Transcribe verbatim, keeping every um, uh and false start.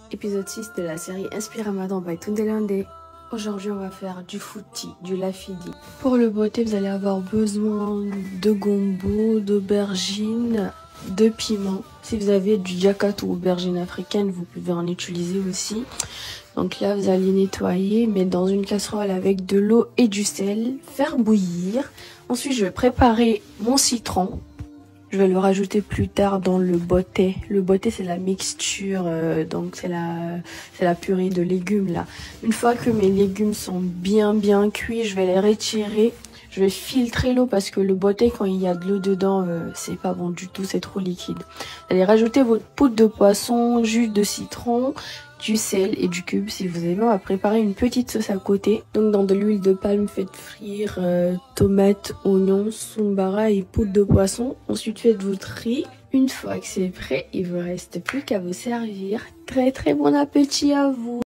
Épisode six de la série Inspire Ramadan by Tundelande. Aujourd'hui, on va faire du fouti, du lafidi. Pour le beauté, vous allez avoir besoin de gombo, d'aubergines, de piment. Si vous avez du jacat ou aubergine africaine, vous pouvez en utiliser aussi. Donc là, vous allez nettoyer, mettre dans une casserole avec de l'eau et du sel, faire bouillir. Ensuite, je vais préparer mon citron. Je vais le rajouter plus tard dans le boté. Le boté, c'est la mixture, euh, donc c'est la, c'est la purée de légumes là. Une fois que mes légumes sont bien bien cuits, je vais les retirer. Je vais filtrer l'eau parce que le boté, quand il y a de l'eau dedans, euh, c'est pas bon du tout, c'est trop liquide. Vous allez rajouter votre poudre de poisson, jus de citron, du sel et du cube si vous aimez. On va préparer une petite sauce à côté. Donc dans de l'huile de palme, faites frire euh, tomates, oignons, sombara et poudre de poisson. Ensuite faites votre riz. Une fois que c'est prêt, il vous reste plus qu'à vous servir. Très très bon appétit à vous.